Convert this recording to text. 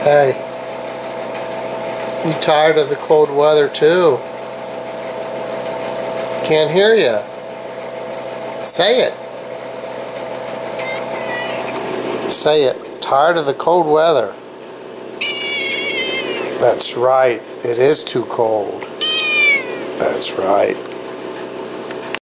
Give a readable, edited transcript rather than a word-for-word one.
Hey, you tired of the cold weather too? Can't hear you. Say it. Say it. Tired of the cold weather. That's right. It is too cold. That's right.